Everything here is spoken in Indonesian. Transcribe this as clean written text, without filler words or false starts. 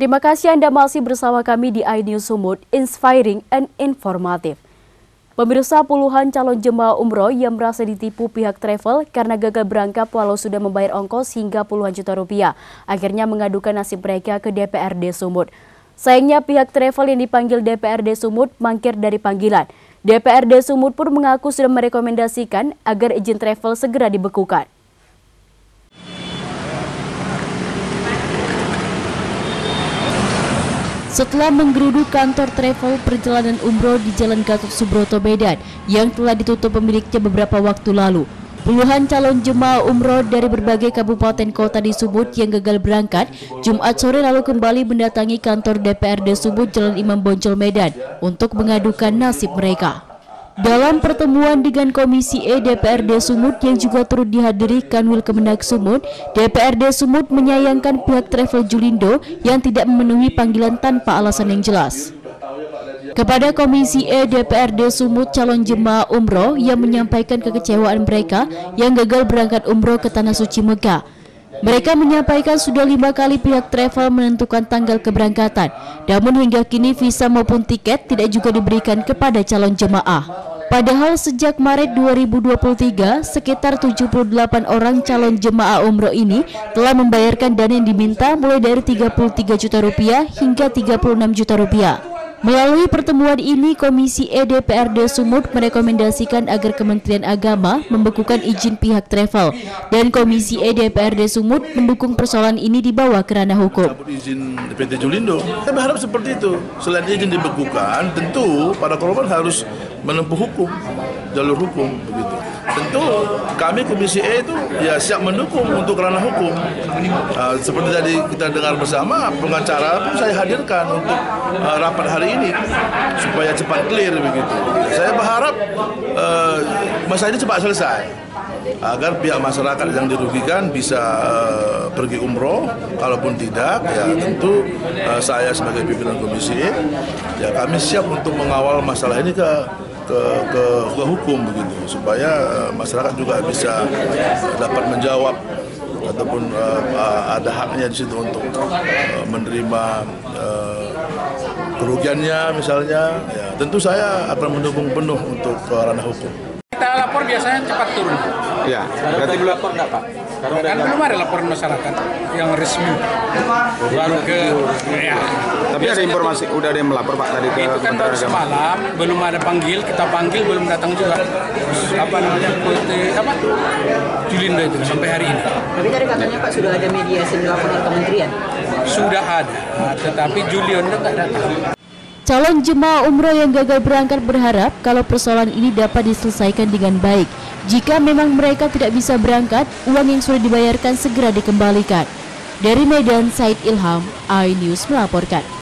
Terima kasih Anda masih bersama kami di iNews Sumut, inspiring and informatif. Pemirsa, puluhan calon jemaah umroh yang merasa ditipu pihak travel karena gagal berangkat walau sudah membayar ongkos hingga puluhan juta rupiah, akhirnya mengadukan nasib mereka ke DPRD Sumut. Sayangnya pihak travel yang dipanggil DPRD Sumut mangkir dari panggilan. DPRD Sumut pun mengaku sudah merekomendasikan agar izin travel segera dibekukan. Setelah menggeruduk kantor travel perjalanan umroh di Jalan Gatot Subroto, Medan yang telah ditutup pemiliknya beberapa waktu lalu, puluhan calon jemaah umroh dari berbagai kabupaten kota di Sumut yang gagal berangkat Jumat sore lalu kembali mendatangi kantor DPRD Sumut Jalan Imam Bonjol, Medan untuk mengadukan nasib mereka. Dalam pertemuan dengan Komisi E DPRD Sumut yang juga turut dihadiri Kanwil Kemenag Sumut, DPRD Sumut menyayangkan pihak Travel Julindo yang tidak memenuhi panggilan tanpa alasan yang jelas. Kepada Komisi E DPRD Sumut, calon jemaah umroh yang menyampaikan kekecewaan mereka yang gagal berangkat umroh ke Tanah Suci Mekah. Mereka menyampaikan sudah 5 kali pihak travel menentukan tanggal keberangkatan, namun hingga kini visa maupun tiket tidak juga diberikan kepada calon jemaah. Padahal sejak Maret 2023, sekitar 78 orang calon jemaah umroh ini telah membayarkan dana yang diminta mulai dari 33 juta rupiah hingga 36 juta rupiah. Melalui pertemuan ini, Komisi E DPRD Sumut merekomendasikan agar Kementerian Agama membekukan izin pihak travel dan Komisi E DPRD Sumut mendukung persoalan ini dibawa ke ranah hukum. Izin PT Julindo, saya berharap seperti itu. Selain izin dibekukan, tentu para korban harus menempuh hukum, jalur hukum begitu. Tentu kami Komisi E itu ya siap mendukung untuk ranah hukum. Seperti tadi kita dengar bersama, pengacara pun saya hadirkan untuk rapat hari ini supaya cepat clear begitu. Saya berharap masalah ini cepat selesai agar pihak masyarakat yang dirugikan bisa pergi umroh. Kalaupun tidak, ya tentu saya sebagai pimpinan Komisi E, ya kami siap untuk mengawal masalah ini ke hukum begitu, supaya masyarakat juga bisa dapat menjawab ataupun ada haknya di situ untuk menerima kerugiannya misalnya. Ya, tentu saya akan mendukung penuh untuk ranah hukum. Kita lapor biasanya cepat turun. Ya, berarti belum lapor enggak, Pak? Kan belum ada laporan masyarakat yang resmi. Baru ke ya. Tapi ada informasi, udah ada yang melapor, Pak, tadi ke itu kan baru semalam, belum ada panggil, kita panggil belum datang juga. Apa namanya? Julindo itu sampai hari ini. Tapi tadi katanya Pak sudah ada mediasi dilakukan oleh kementerian. Sudah ada, tetapi Julindo nggak datang. Calon jemaah umroh yang gagal berangkat berharap kalau persoalan ini dapat diselesaikan dengan baik. Jika memang mereka tidak bisa berangkat, uang yang sudah dibayarkan segera dikembalikan. Dari Medan, Said Ilham, iNews melaporkan.